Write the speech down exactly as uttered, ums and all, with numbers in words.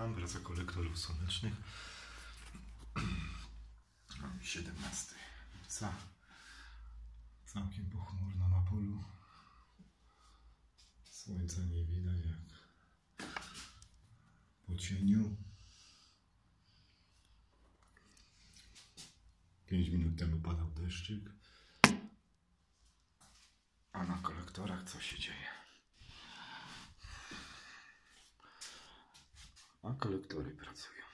Tam wraca kolektorów słonecznych. siedemnastego lipca. Całkiem pochmurno na polu. Słońca nie widać jak po cieniu. pięć minut temu padał deszczyk. A na kolektorach co się dzieje? A kolektory pracują.